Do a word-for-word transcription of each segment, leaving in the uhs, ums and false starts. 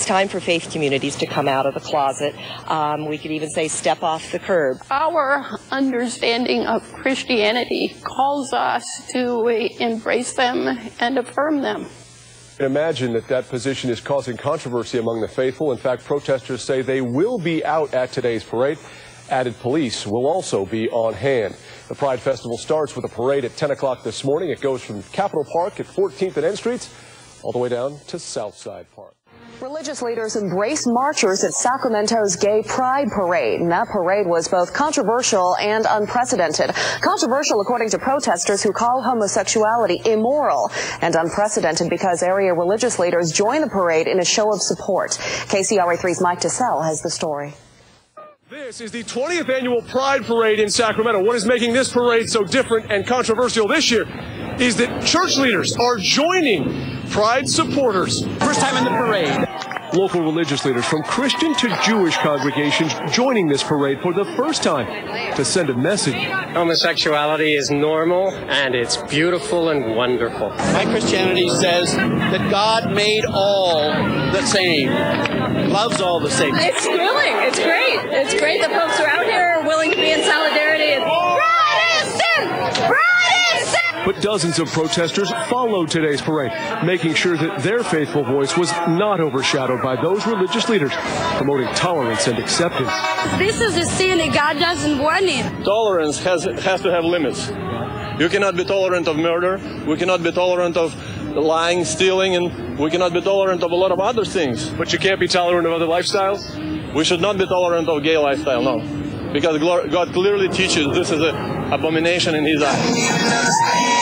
It's time for faith communities to come out of the closet. Um, we could even say step off the curb. Our understanding of Christianity calls us to embrace them and affirm them. Imagine that that position is causing controversy among the faithful. In fact, protesters say they will be out at today's parade. Added police will also be on hand. The Pride Festival starts with a parade at ten o'clock this morning. It goes from Capitol Park at fourteenth and N Streets all the way down to Southside Park. Religious leaders embrace marchers at Sacramento's Gay Pride Parade, and that parade was both controversial and unprecedented. Controversial according to protesters who call homosexuality immoral, and unprecedented because area religious leaders joined the parade in a show of support. K C R A three's Mike Tassell has the story. This is the twentieth annual Pride Parade in Sacramento. What is making this parade so different and controversial this year is that church leaders are joining Pride supporters. First time in the parade. Local religious leaders from Christian to Jewish congregations joining this parade for the first time to send a message. Homosexuality is normal and it's beautiful and wonderful. My Christianity says that God made all the same, loves all the same. It's thrilling. It's great. It's great that folks are out here willing to be in solidarity. And Protestant! Protestant! But dozens of protesters followed today's parade, making sure that their faithful voice was not overshadowed by those religious leaders promoting tolerance and acceptance. This is a sin that God doesn't want it. Tolerance has, has to have limits. You cannot be tolerant of murder. We cannot be tolerant of lying, stealing, and we cannot be tolerant of a lot of other things. But you can't be tolerant of other lifestyles? We should not be tolerant of gay lifestyle, no. Because God clearly teaches this is an abomination in His eyes.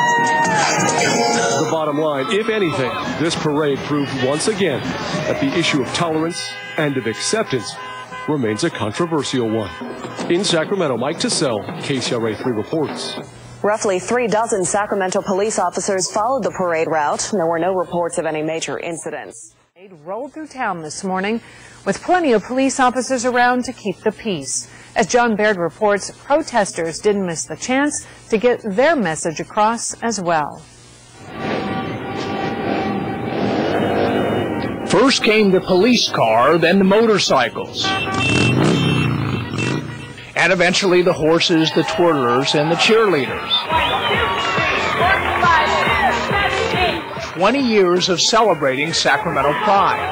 The bottom line, if anything, this parade proved once again that the issue of tolerance and of acceptance remains a controversial one. In Sacramento, Mike Tassell, K C R A three reports. Roughly three dozen Sacramento police officers followed the parade route. There were no reports of any major incidents. It rolled through town this morning with plenty of police officers around to keep the peace. As John Baird reports, protesters didn't miss the chance to get their message across as well. First came the police car, then the motorcycles. And eventually the horses, the twirlers, and the cheerleaders. Twenty years of celebrating Sacramento Pride.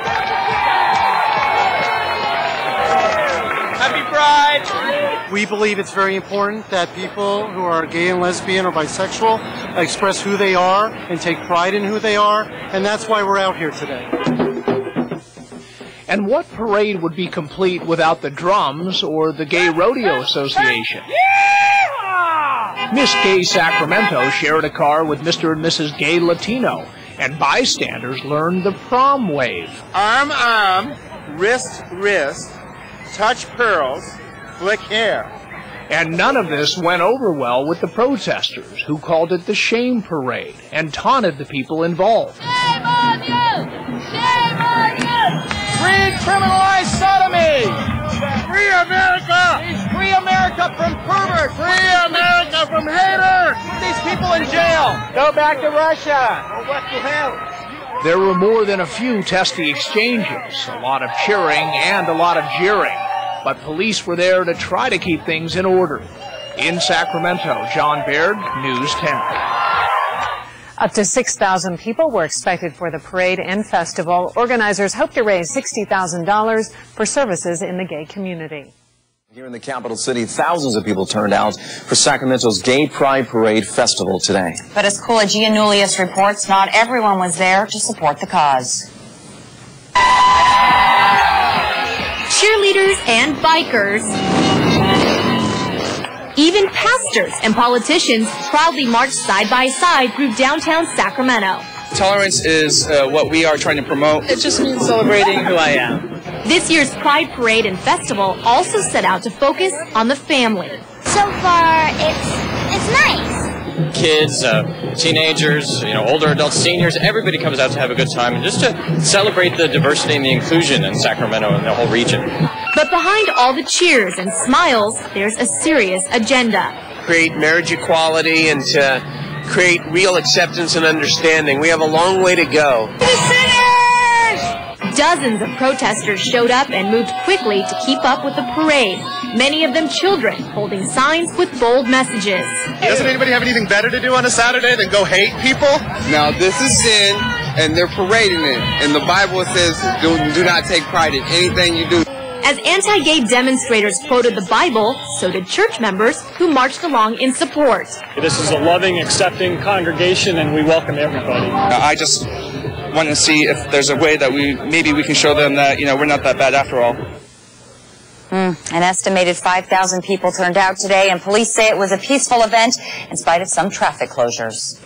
Happy Pride! We believe it's very important that people who are gay and lesbian or bisexual express who they are and take pride in who they are, and that's why we're out here today. And what parade would be complete without the drums or the Gay Rodeo Association? Miss Gay Sacramento shared a car with Mister and Missus Gay Latino, and bystanders learned the prom wave. Arm, arm, wrist, wrist, touch pearls, flick hair. And none of this went over well with the protesters, who called it the shame parade and taunted the people involved. Shame on you! Shame on you! Free criminalized sodomy! Free America! Free America from perverts! Free America from haters! Put these people in jail! Go back to Russia! Or what the hell? There were more than a few testy exchanges, a lot of cheering and a lot of jeering. But police were there to try to keep things in order. In Sacramento, John Baird, News ten. Up to six thousand people were expected for the parade and festival. Organizers hope to raise sixty thousand dollars for services in the gay community. Here in the capital city, thousands of people turned out for Sacramento's Gay Pride Parade Festival today. But as Kula Giannoulias reports, not everyone was there to support the cause. Cheerleaders and bikers, even pastors and politicians proudly marched side by side through downtown Sacramento. Tolerance is uh, what we are trying to promote. It just means celebrating who I am. This year's Pride Parade and Festival also set out to focus on the family. So far, it's it's nice. Kids, uh, teenagers, you know, older adults, seniors, everybody comes out to have a good time and just to celebrate the diversity and the inclusion in Sacramento and the whole region. But behind all the cheers and smiles, there's a serious agenda. Create marriage equality and to create real acceptance and understanding. We have a long way to go. Dozens of protesters showed up and moved quickly to keep up with the parade, many of them children holding signs with bold messages. Doesn't anybody have anything better to do on a Saturday than go hate people? Now, this is sin, and they're parading it. And the Bible says, do, do not take pride in anything you do. As anti-gay demonstrators quoted the Bible, so did church members who marched along in support. This is a loving, accepting congregation, and we welcome everybody. I just want to see if there's a way that we maybe we can show them that, you know, we're not that bad after all. Mm, an estimated five thousand people turned out today, and police say it was a peaceful event in spite of some traffic closures.